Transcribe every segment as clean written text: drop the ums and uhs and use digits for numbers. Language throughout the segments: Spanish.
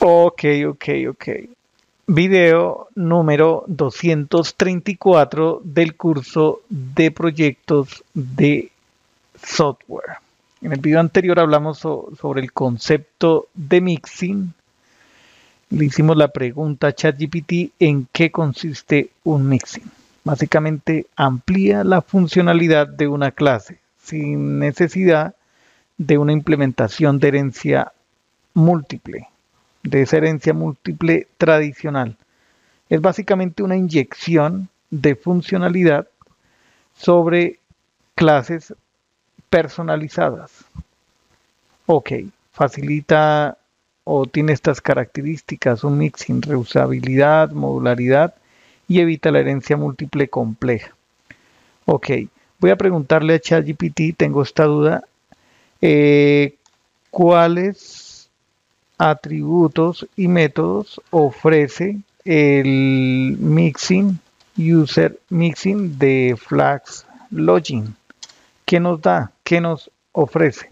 Ok, ok. Video número 234 del curso de proyectos de software. En el video anterior hablamos sobre el concepto de mixing. Le hicimos la pregunta a ChatGPT en qué consiste un mixing. Básicamente amplía la funcionalidad de una clase sin necesidad de una implementación de herencia múltiple, de esa herencia múltiple tradicional. Es básicamente una inyección de funcionalidad sobre clases personalizadas. Ok, facilita o tiene estas características, un mixing, reusabilidad, modularidad y evita la herencia múltiple compleja. Ok, voy a preguntarle a ChatGPT, tengo esta duda, eh, ¿cuáles atributos y métodos ofrece el mixing, user mixing de Flask Login? ¿Qué nos da? ¿Qué nos ofrece?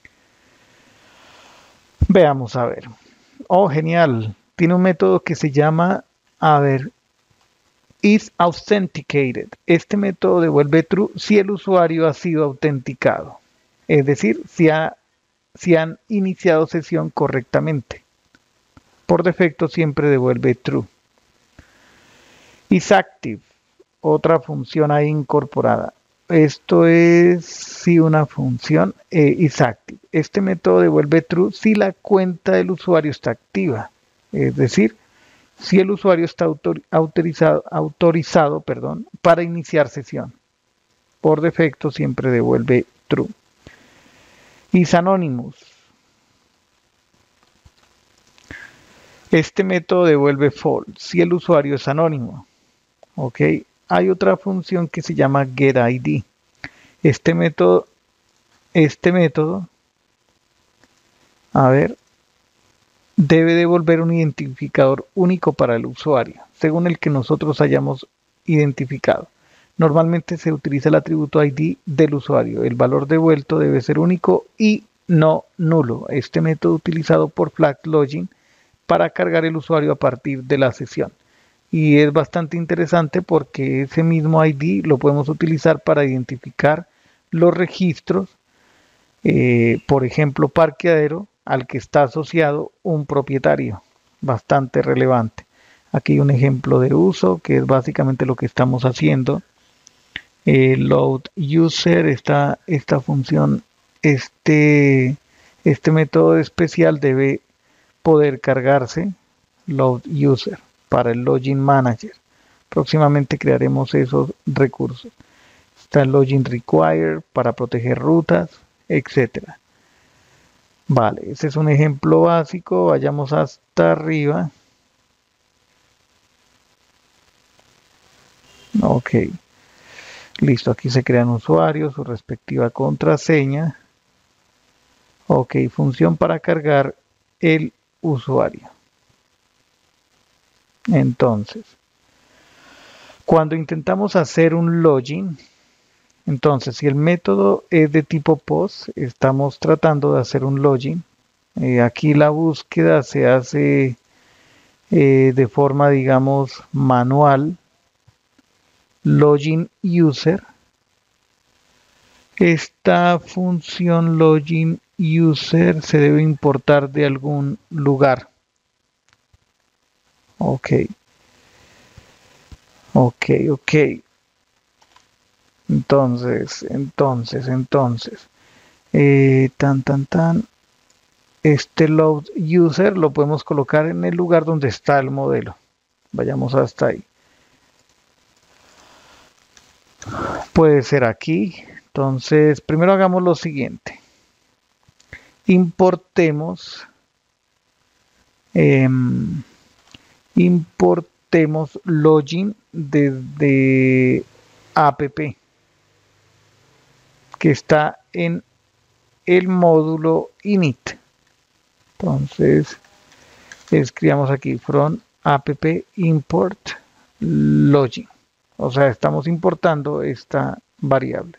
Veamos a ver. Oh, genial. Tiene un método que se llama, a ver, is authenticated. Este método devuelve true si el usuario ha sido autenticado. Es decir, si han iniciado sesión correctamente. Por defecto siempre devuelve true. Is active, otra función ahí incorporada. Esto es si una función is active. Este método devuelve true si la cuenta del usuario está activa. Es decir, si el usuario está autorizado para iniciar sesión. Por defecto siempre devuelve true. Is anonymous. Este método devuelve false si el usuario es anónimo. Ok, hay otra función que se llama getID. Este método, a ver, debe devolver un identificador único para el usuario, según el que nosotros hayamos identificado. Normalmente se utiliza el atributo ID del usuario. El valor devuelto debe ser único y no nulo. Este método utilizado por Flask Login para cargar el usuario a partir de la sesión. Y es bastante interesante porque ese mismo ID lo podemos utilizar para identificar los registros, por ejemplo, parqueadero al que está asociado un propietario, bastante relevante. Aquí hay un ejemplo de uso que es básicamente lo que estamos haciendo. Load user, esta función, este método especial debe poder cargarse, load user, para el login manager. Próximamente crearemos esos recursos. Está el login require para proteger rutas, etcétera. Vale, ese es un ejemplo básico. Vayamos hasta arriba. Ok, listo. Aquí se crean usuarios, su respectiva contraseña. Ok, función para cargar el usuario. Entonces, cuando intentamos hacer un login, entonces si el método es de tipo POST, estamos tratando de hacer un login. Aquí la búsqueda se hace de forma, digamos, manual. Login user. Esta función login user se debe importar de algún lugar. Ok. Entonces. Este load user lo podemos colocar en el lugar donde está el modelo. Vayamos hasta ahí. Puede ser aquí. Entonces, primero hagamos lo siguiente. Importemos login desde app que está en el módulo init. Entonces, escribamos aquí from app import login. O sea, estamos importando esta variable.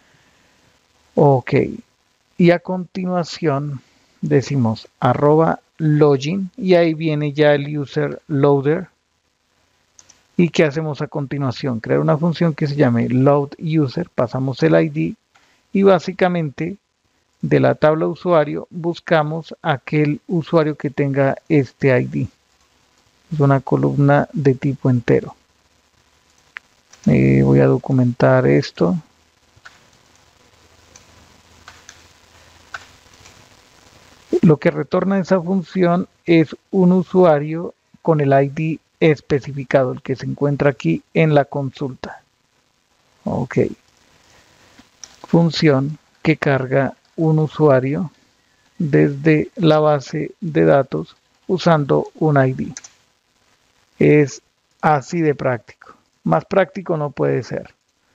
Ok. Y a continuación decimos arroba login y ahí viene ya el user loader. ¿Y qué hacemos a continuación? Crear una función que se llame load user, pasamos el ID y básicamente de la tabla usuario buscamos aquel usuario que tenga este ID. Es una columna de tipo entero. Voy a documentar esto. Lo que retorna esa función es un usuario con el ID especificado, el que se encuentra aquí en la consulta. Ok. Función que carga un usuario desde la base de datos usando un ID. Es así de práctico. Más práctico no puede ser.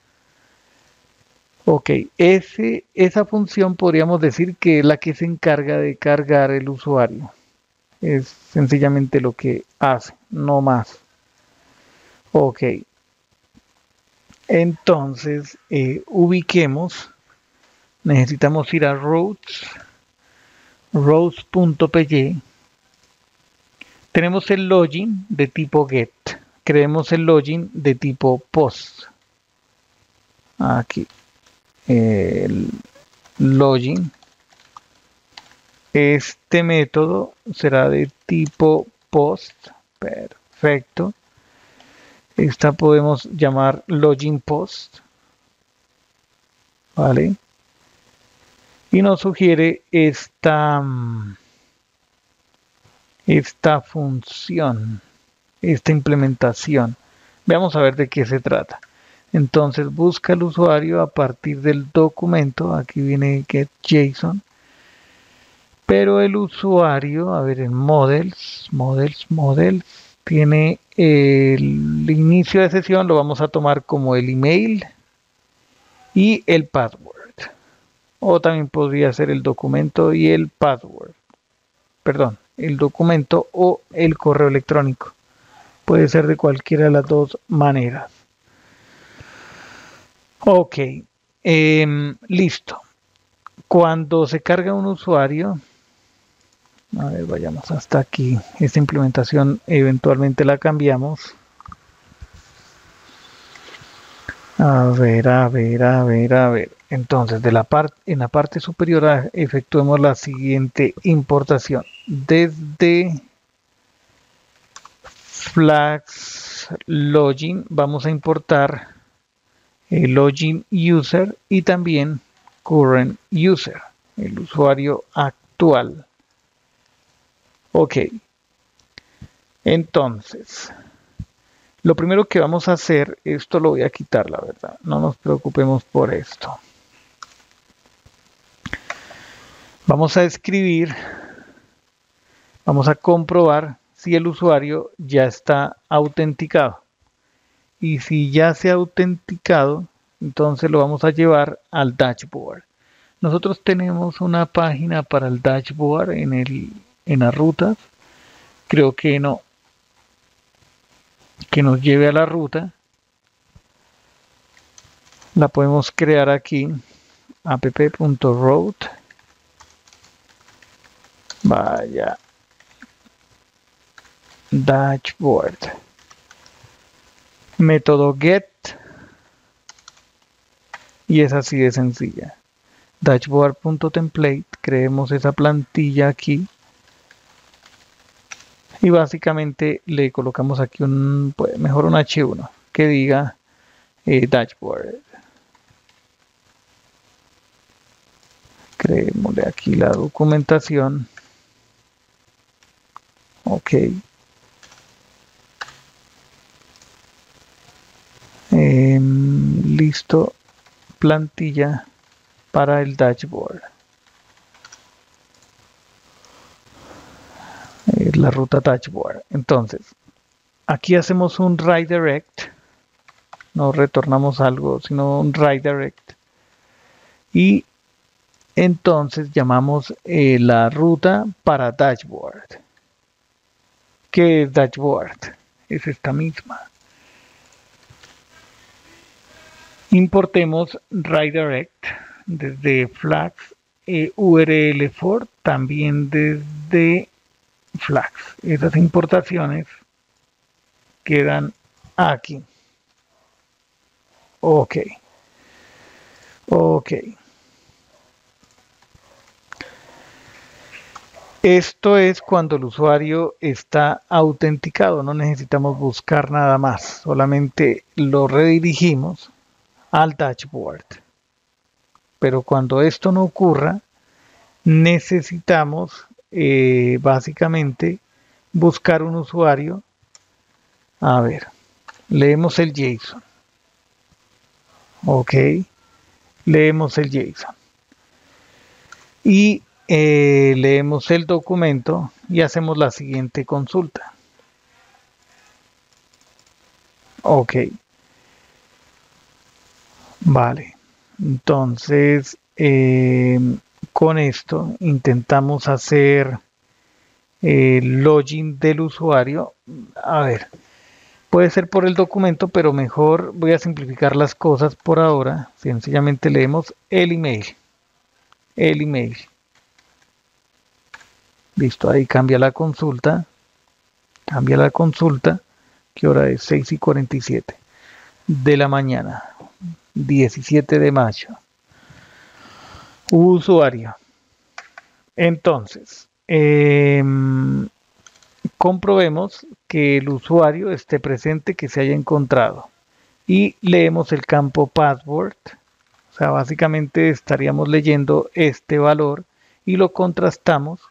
Ok, esa función podríamos decir que es la que se encarga de cargar el usuario. Es sencillamente lo que hace, no más. Ok, entonces ubiquemos, necesitamos ir a routes.py. Tenemos el login de tipo get, creemos el login de tipo post. Aquí, el login. Este método será de tipo post. Perfecto. Esta podemos llamar login post. ¿Vale? Y nos sugiere esta función, esta implementación. Veamos a ver de qué se trata. Entonces busca el usuario a partir del documento. Aquí viene getJSON. Pero el usuario, a ver, en models, tiene el inicio de sesión, lo vamos a tomar como el email y el password. O también podría ser el documento y el password. Perdón, el documento o el correo electrónico. Puede ser de cualquiera de las dos maneras. Ok, listo. Cuando se carga un usuario, a ver, vayamos hasta aquí. Esta implementación eventualmente la cambiamos. A ver. Entonces, en la parte superior efectuemos la siguiente importación. Desde Flags Login vamos a importar el Login User y también Current User, el usuario actual. Ok. Entonces, lo primero que vamos a hacer, esto lo voy a quitar, la verdad. No nos preocupemos por esto. Vamos a escribir, vamos a comprobar si el usuario ya está autenticado. Y si ya se ha autenticado, entonces lo vamos a llevar al dashboard. Nosotros tenemos una página para el dashboard en las rutas. Creo que no. Que nos lleve a la ruta. La podemos crear aquí. app.route. Vaya. Dashboard. Método get. Y es así de sencilla. Dashboard.template. Creemos esa plantilla aquí. Y básicamente le colocamos aquí mejor un H1 que diga dashboard. Creémosle aquí la documentación. Ok. Listo. Plantilla para el dashboard. La ruta dashboard. Entonces, aquí hacemos un redirect. No retornamos algo, sino un redirect. Y entonces llamamos la ruta para dashboard. ¿Qué es dashboard? Es esta misma. Importemos redirect desde flags URL for, también desde flags. Esas importaciones quedan aquí. Ok. Ok. Esto es cuando el usuario está autenticado, no necesitamos buscar nada más, solamente lo redirigimos al dashboard. Pero cuando esto no ocurra, necesitamos básicamente buscar un usuario. A ver, leemos el JSON. Ok, leemos el JSON. Y leemos el documento y hacemos la siguiente consulta. Ok, vale. Entonces, con esto intentamos hacer el login del usuario. A ver, puede ser por el documento, pero mejor voy a simplificar las cosas por ahora. Sencillamente leemos el email. El email. Listo, ahí cambia la consulta. Cambia la consulta. ¿Qué hora es? 6:47 de la mañana. 17 de mayo. Usuario. Entonces, comprobemos que el usuario esté presente, que se haya encontrado. Y leemos el campo password. O sea, básicamente estaríamos leyendo este valor y lo contrastamos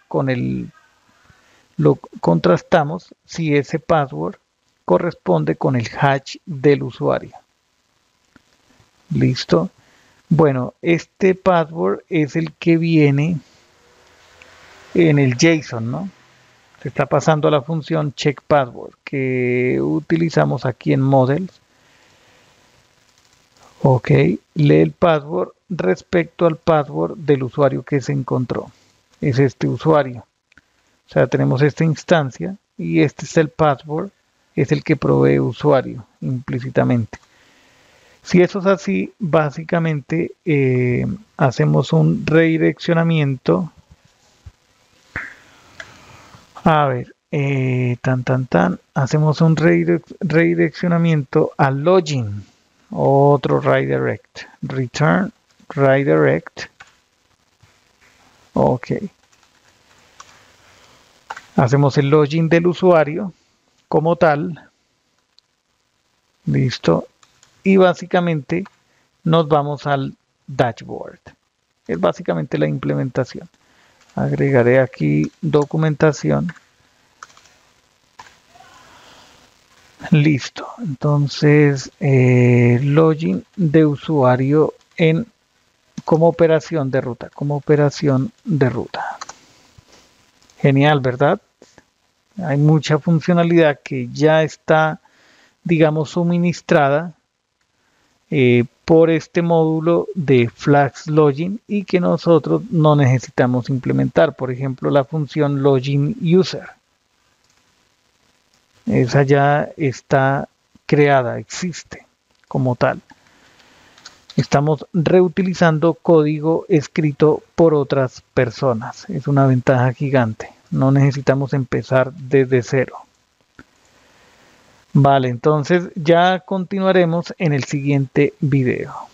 si ese password corresponde con el hash del usuario. ¿Listo? Bueno, este password es el que viene en el JSON, ¿no? Se está pasando a la función checkPassword que utilizamos aquí en Models. Ok, lee el password respecto al password del usuario que se encontró. Es este usuario. O sea, tenemos esta instancia y este es el password, es el que provee usuario implícitamente. Si eso es así, básicamente hacemos un redireccionamiento. A ver, hacemos un redireccionamiento al login. Otro redirect. Return, redirect. Ok. Hacemos el login del usuario como tal. Listo. Y básicamente nos vamos al dashboard. Es básicamente la implementación. Agregaré aquí documentación. Listo. Entonces, login de usuario como operación de ruta. Como operación de ruta. Genial, ¿verdad? Hay mucha funcionalidad que ya está, digamos, suministrada por este módulo de Flags Login y que nosotros no necesitamos implementar. Por ejemplo, la función Login User. Esa ya está creada, existe como tal. Estamos reutilizando código escrito por otras personas. Es una ventaja gigante. No necesitamos empezar desde cero. Vale, entonces ya continuaremos en el siguiente video.